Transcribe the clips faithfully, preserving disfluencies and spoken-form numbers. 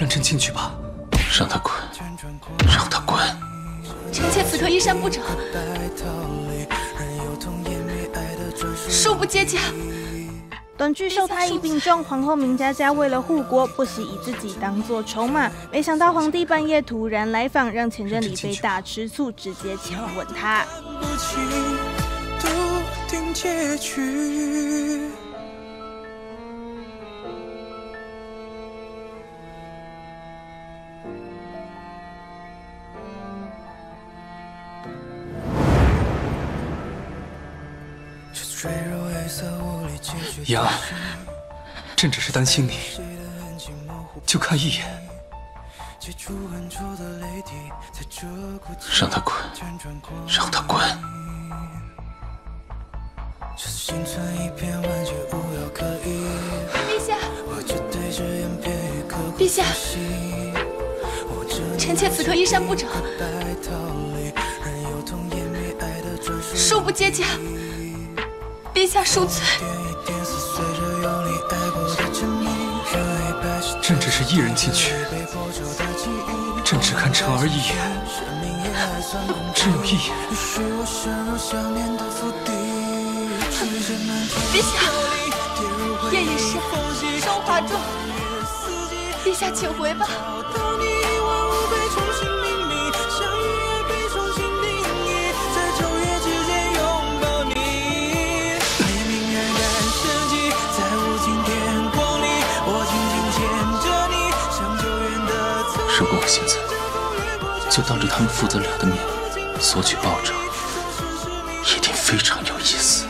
让朕进去吧。 让他滚，让他滚！ 臣妾此刻衣衫不整，恕不接驾。 短剧受他一病重，皇后明佳佳为了护国，不惜以自己当作筹码。没想到皇帝半夜突然来访，让前任李妃大吃醋，直接强吻他。 杨，朕只是担心你，就看一眼。 让他滚，让他滚！ 陛下，陛下，臣妾此刻衣衫不整，恕不接驾。陛下恕罪。 朕只是一人进去，朕只看成儿一眼，只有一眼。 陛下，夜已深，霜华重，陛下请回吧。 如果我现在就当着他们父子俩的面索取报酬，一定非常有意思。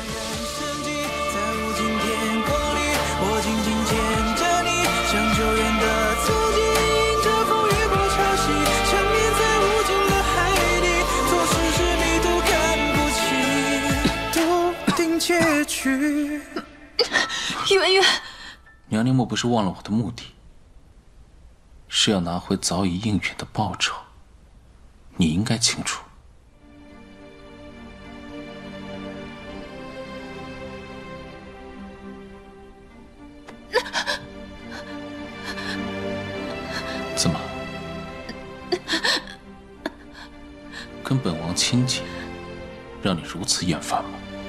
圆圆， 娘娘莫不是忘了我的目的？是要拿回早已应允的报酬，你应该清楚。怎么，跟本王亲近，让你如此厌烦吗？